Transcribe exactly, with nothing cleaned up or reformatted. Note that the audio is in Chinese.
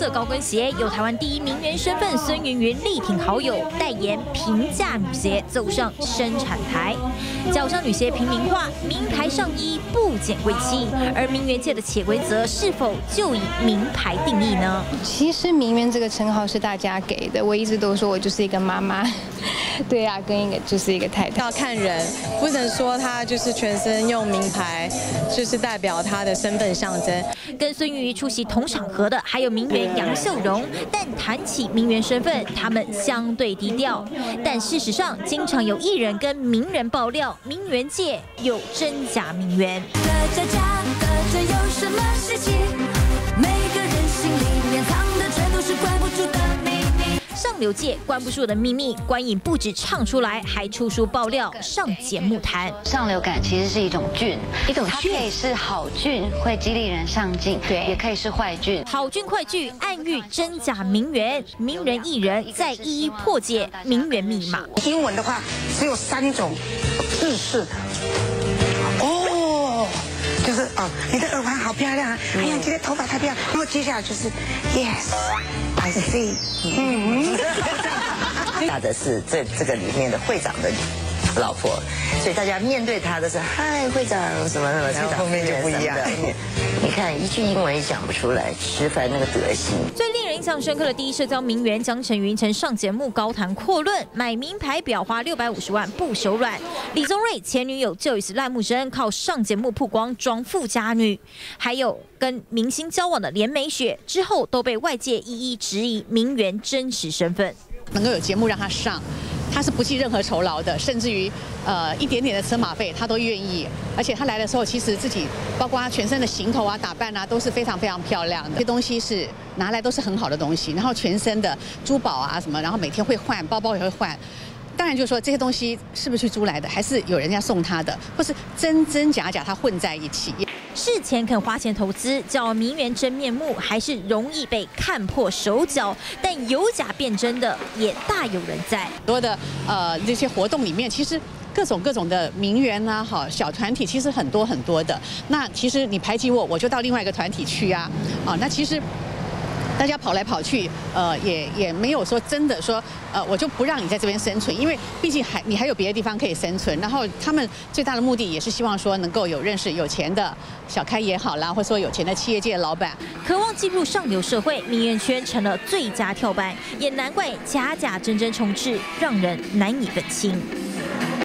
色高跟鞋，有台湾第一名媛身份孙芸芸力挺好友代言平价女鞋走上生产台，脚上女鞋平民化，名牌上衣不减贵气，而名媛界的潜规则是否就以名牌定义呢？ 其实名媛这个称号是大家给的，我一直都说我就是一个妈妈，对啊，跟一个就是一个太太。 要看人，不能说她就是全身用名牌，就是代表她的身份象征。 跟孙芸芸出席同场合的还有名媛杨秀荣，但谈起名媛身份，他们相对低调。但事实上，经常有艺人跟名人爆料，名媛界有真假名媛。 这假的，这有什么稀奇？每个人心里面藏的全都是关不住的秘密。 上流界关不住的秘密，关颖不止唱出来，还出书爆料，上节目谈。 上流感其实是一种菌， 一种它可以是好菌，会激励人上进，对，也可以是坏菌。 好菌坏菌，暗喻真假名媛，名人艺人再一一破解名媛密码。 英文的话只有三种日式的。哦。就是哦，你的耳环好漂亮啊！哎呀，今天头发太漂亮。然后接下来就是 ，Yes，I see。嗯， 大的是这这个里面的会长的老婆，所以大家面对他的是嗨会长什么什么，然后后面就不一样。你看一句英文也讲不出来，吃饭那个德行。 最令人印象深刻的第一社交名媛江晨云曾上节目高谈阔论，买名牌表花六百五十万不手软。李宗瑞前女友 Joyce 赖慕真靠上节目曝光装富家女，还有跟明星交往的连美雪之后都被外界一一质疑名媛真实身份。 能够有节目让她上，她是不计任何酬劳的，甚至于呃一点点的车马费她都愿意。而且她来的时候，其实自己包括她全身的行头啊、打扮啊，都是非常非常漂亮的。这些东西是拿来都是很好的东西，然后全身的珠宝啊什么，然后每天会换，包包也会换。当然就是说这些东西是不是去租来的，还是有人家送她的，或是真真假假她混在一起。 事前肯花钱投资，叫名媛真面目，还是容易被看破手脚。但有假变真的也大有人在。 很多的呃这些活动里面，其实各种各种的名媛啊，好小团体，其实很多很多的。那其实你排挤我，我就到另外一个团体去啊。啊，那其实。大家跑来跑去，呃，也也没有说真的说，呃，我就不让你在这边生存，因为毕竟还你还有别的地方可以生存。然后他们最大的目的也是希望说能够有认识有钱的小开也好啦，或者说有钱的企业界的老板， 渴望进入上流社会，名媛圈成了最佳跳板，也难怪假假真真充斥，让人难以分清。